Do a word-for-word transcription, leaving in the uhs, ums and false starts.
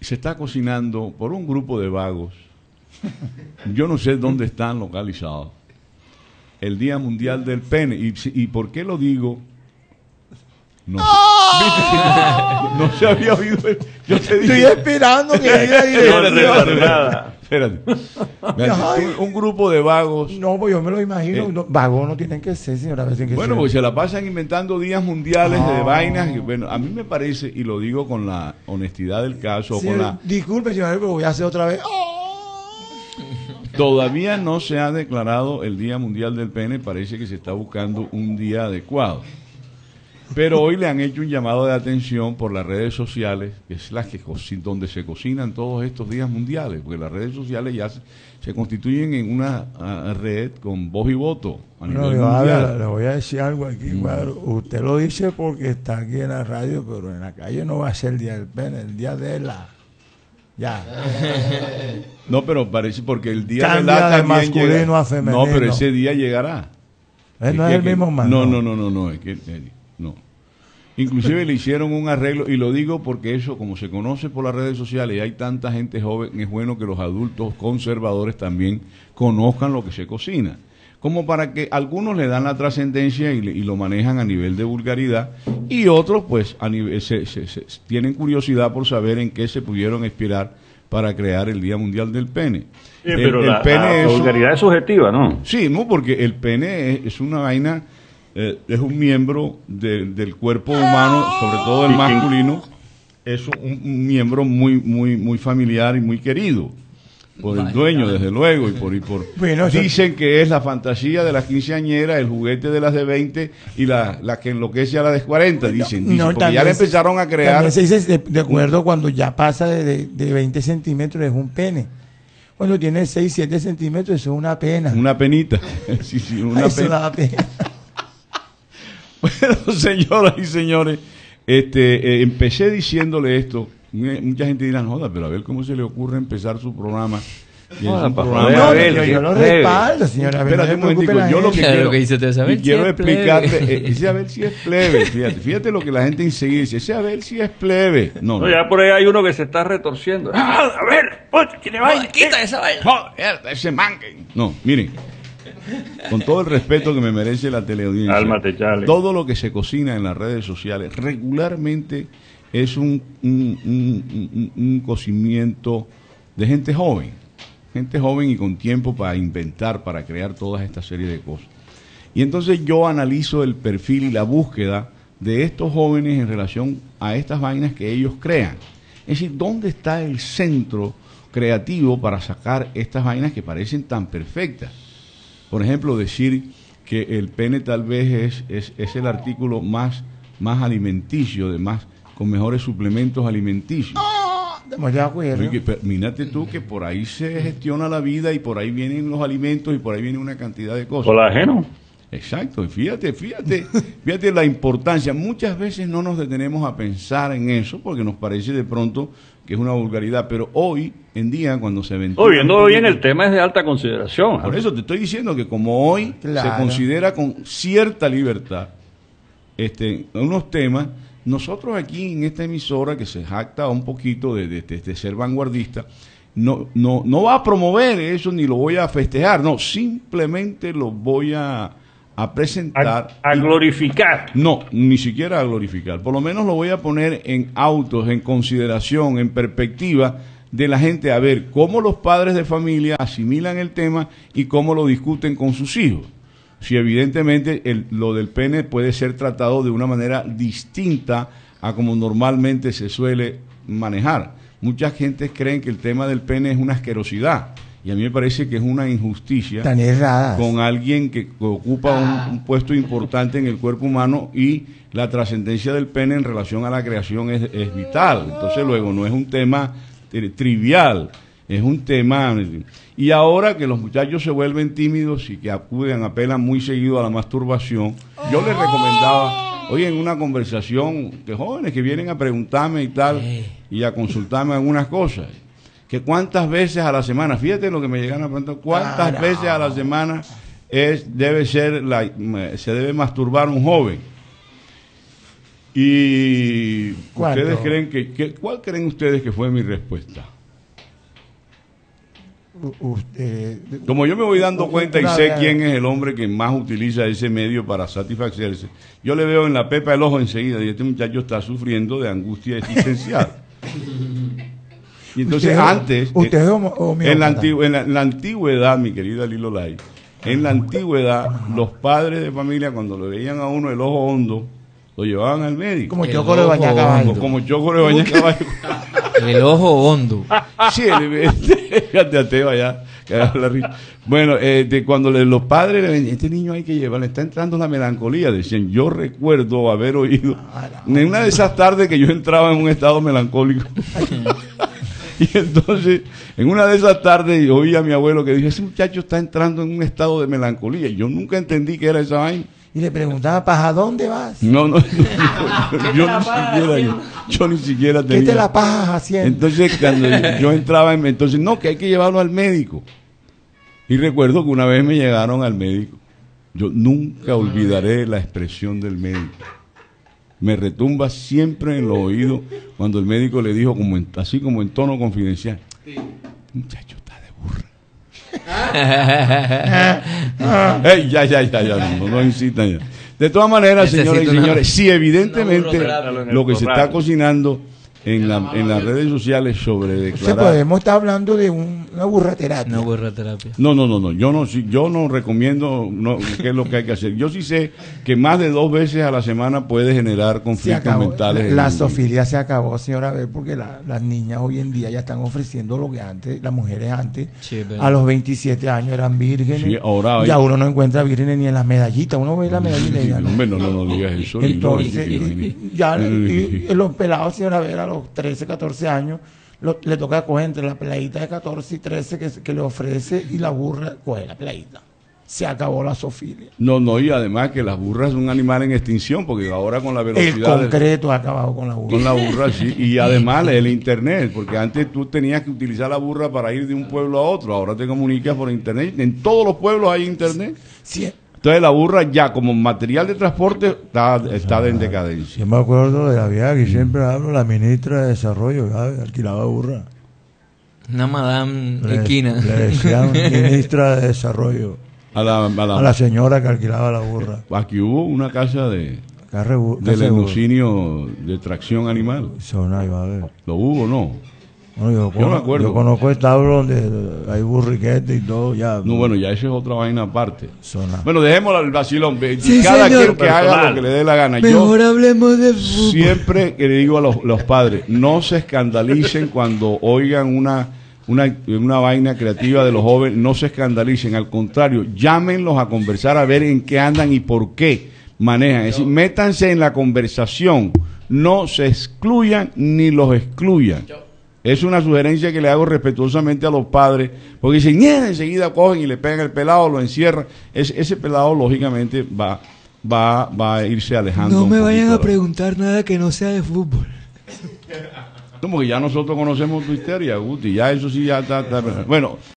se está cocinando por un grupo de vagos. Yo no sé dónde están localizados. El Día Mundial del Pene. ¿Y, y por qué lo digo? No, ¡oh! no se había oído. Yo te dije, estoy esperando que diga dirección. Nada. Espérate. Un, un grupo de vagos. No, pues yo me lo imagino. Eh, no, vagos no tienen que ser, señora. Que bueno, ser. Pues se la pasan inventando días mundiales oh. de vainas. Y, bueno, a mí me parece, y lo digo con la honestidad del caso. Sí, con la... Disculpe, señora, pero voy a hacer otra vez. Oh. Todavía no se ha declarado el Día Mundial del Pene. Parece que se está buscando un día adecuado. Pero hoy le han hecho un llamado de atención por las redes sociales, que es las que donde se cocinan todos estos días mundiales, porque las redes sociales ya se, se constituyen en una a, red con voz y voto a no, nivel yo, mundial. A ver, le voy a decir algo aquí, mm. claro. Usted lo dice porque está aquí en la radio, pero en la calle no va a ser el Día del Pene, el Día de la... Ya. No, pero parece porque el Día Cambia de la de también masculino llega. a femenino. No, pero ese día llegará. Él no es, es el que, mismo man. No, no, no, no, no, es que no. Inclusive le hicieron un arreglo, y lo digo porque eso, como se conoce por las redes sociales y hay tanta gente joven, es bueno que los adultos conservadores también conozcan lo que se cocina. Como para que algunos le dan la trascendencia y, y lo manejan a nivel de vulgaridad, y otros pues a nivel, se, se, se, tienen curiosidad por saber en qué se pudieron inspirar para crear el Día Mundial del Pene. Sí, pero el, la, el pene la, es, la vulgaridad es subjetiva, ¿no? Sí, no, porque el pene es, es una vaina... Eh, es un miembro de, del cuerpo humano, sobre todo el masculino, es un, un miembro muy muy muy familiar y muy querido por el dueño, desde luego, y por, y por bueno, dicen que es la fantasía de las quinceañeras, el juguete de las de veinte y la, la que enloquece a las de cuarenta, dicen, dicen no, porque ya le empezaron a crear. También se dice de, de acuerdo cuando ya pasa de, de, de veinte centímetros es un pene. Cuando tiene seis, siete centímetros eso es una pena. Una penita. Sí, sí, una eso pena. Da pena. Bueno, señoras y señores, este, eh, empecé diciéndole esto. Mucha gente dirá, joda, pero a ver cómo se le ocurre empezar su programa. Y no, programa no, ver, yo, yo lo respaldo, señora. Espérate un momentico, yo lo que claro, quiero, lo que dice usted, saber y quiero si explicarte, eh, ese a ver si es plebe, fíjate, fíjate lo que la gente enseguida dice, ese a ver si es plebe. No, no, no. Ya por ahí hay uno que se está retorciendo. Ah, a ver, pues, tiene vaina. No, quita esa vaina. Joder, ese manque. No, miren. Con todo el respeto que me merece la teleaudiencia, Álmate, chale. Todo lo que se cocina en las redes sociales regularmente es un, un, un, un, un cocimiento de gente joven, gente joven y con tiempo para inventar, para crear toda esta serie de cosas. Y entonces yo analizo el perfil y la búsqueda de estos jóvenes en relación a estas vainas que ellos crean. Es decir, ¿dónde está el centro creativo para sacar estas vainas que parecen tan perfectas? Por ejemplo, decir que el pene tal vez es, es, es el artículo más, más alimenticio, de más, con mejores suplementos alimenticios. Oh, de acuerdo. Mírate tú que por ahí se gestiona la vida y por ahí vienen los alimentos y por ahí viene una cantidad de cosas. Colágeno. Exacto, y fíjate, fíjate, fíjate la importancia. Muchas veces no nos detenemos a pensar en eso porque nos parece de pronto que es una vulgaridad, pero hoy en día cuando se ven... Hoy viendo bien el tema es de alta consideración. Por eso te estoy diciendo que como hoy claro. se considera con cierta libertad este, unos temas, nosotros aquí en esta emisora que se jacta un poquito de, de, de, de ser vanguardista, no, no, no va a promover eso ni lo voy a festejar, no, simplemente lo voy a... a presentar... A, a glorificar. Y, no, ni siquiera a glorificar. Por lo menos lo voy a poner en autos, en consideración, en perspectiva de la gente, a ver cómo los padres de familia asimilan el tema y cómo lo discuten con sus hijos. Si evidentemente el, lo del pene puede ser tratado de una manera distinta a como normalmente se suele manejar. Muchas gentes creen que el tema del pene es una asquerosidad. Y a mí me parece que es una injusticia tan errada con alguien que ocupa un, un puesto importante en el cuerpo humano y la trascendencia del pene en relación a la creación es, es vital. Entonces luego no es un tema eh, trivial, es un tema... Y ahora que los muchachos se vuelven tímidos y que acuden, apelan muy seguido a la masturbación, yo les recomendaba, hoy en una conversación de jóvenes que vienen a preguntarme y tal, y a consultarme algunas cosas, que cuántas veces a la semana, fíjate lo que me llegan a preguntar, cuántas Caramba. veces a la semana es debe ser la, se debe masturbar un joven. Y ¿Cuánto? ustedes creen que, que ¿cuál creen ustedes que fue mi respuesta? U- usted- Como yo me voy dando cuenta y Una sé vez- quién es el hombre que más utiliza ese medio para satisfacerse, yo le veo en la pepa del ojo enseguida y este muchacho está sufriendo de angustia existencial. Y entonces usted- antes, usted eh, es homo- homeópata. en, la antigü- en, la, en la antigüedad, mi querida Lilo Lai, en la antigüedad, los padres de familia cuando le veían a uno el ojo hondo, lo llevaban al médico. Como El Choco de ojo bañar hondo. caballo. Como, como choco de bañar caballo. El ojo hondo. Sí, el- fíjate a Teba ya, que da la risa. Bueno, eh, de cuando le- los padres le ven, este niño hay que llevar, le está entrando la melancolía, decían, yo recuerdo haber oído, en una de esas tardes que yo entraba en un estado melancólico, y entonces, en una de esas tardes oí a mi abuelo que dijo, ese muchacho está entrando en un estado de melancolía, y yo nunca entendí qué era esa vaina. Y le preguntaba, ¿para dónde vas? No, no, no, no, yo, ni siquiera, yo, yo ni siquiera ¿Qué tenía. te la pajas haciendo? Entonces, cuando yo entraba, en, entonces, no, que hay que llevarlo al médico. Y recuerdo que una vez me llegaron al médico. Yo nunca olvidaré la expresión del médico. Me retumba siempre en los oídos cuando el médico le dijo, como en- así como en tono confidencial, muchacho está de burra. Ey, ya, ya, ya, ya, no, no, no incitan ya. De todas maneras, Necesito señores y una- señores, sí, evidentemente una burroterapia. lo que se está cocinando en, la, en las redes sociales sobre O sea, declarar... podemos estar hablando de un- una burraterapia. No burroterapia. No, no, no, no, yo no, sí, yo no recomiendo no, qué es lo que hay que hacer. Yo sí sé que más de dos veces a la semana puede generar Se conflictos acabó. mentales. La, en la el- zoofilia se acabó, señora Abel, porque la- las niñas hoy en día ya están ofreciendo lo que antes, las mujeres antes, Sí, es verdad. a los veintisiete años eran vírgenes. Sí, ahora hay- ya uno no encuentra vírgenes ni en las medallitas, uno ve las medallitas y ya no. Hombre, no, no, no digas eso. Entonces, Lilo, y- y- ya y- y los pelados, señora Vera, a los trece, catorce años, lo- le toca coger entre la peladita de catorce y trece que, que le ofrece y la burra coge la peladita. Se acabó la zoofilia. No, no, y además que las burras son un animal en extinción, porque ahora con la El velocidad... de- concreto ha acabado con la burra. Con la burra, sí. Y además el internet, porque antes tú tenías que utilizar la burra para ir de un pueblo a otro, ahora te comunicas por internet. En todos los pueblos hay internet. Sí, Entonces la burra ya como material de transporte está, está en decadencia. yo me acuerdo de la vieja que siempre hablo, la ministra de Desarrollo, ¿sabes? Alquilaba burra. Una madame Le, esquina. le decían ministra de Desarrollo A la, a la- a la señora que alquilaba la burra. aquí hubo una casa de Carre bu- del casa de burra. lenocinio de tracción animal. Zona, iba a ver. Lo hubo, ¿no? No, yo, Yo me cono- acuerdo. yo conozco establos donde hay burriquetes y todo, ya. No, bueno, ya esa es otra vaina aparte. Zona. Bueno, dejémoslo al vacilón. Ve- Sí, Cada señor. quien que haga lo que le dé la gana. Yo Mejor hablemos de fútbol. siempre que le digo a los, los padres, no se escandalicen cuando oigan una, una, una vaina creativa de los jóvenes, no se escandalicen, al contrario, llámenlos a conversar a ver en qué andan y por qué manejan. Es decir, métanse en la conversación, no se excluyan ni los excluyan. Es una sugerencia que le hago respetuosamente a los padres, porque dicen, "Ñe", enseguida cogen y le pegan el pelado, lo encierran. Es- ese pelado, lógicamente, va, va, va a irse alejando. No un me poquito vayan de a la- preguntar nada que no sea de fútbol. No, porque ya nosotros conocemos tu histeria, Guti, ya eso sí ya está, está- bueno,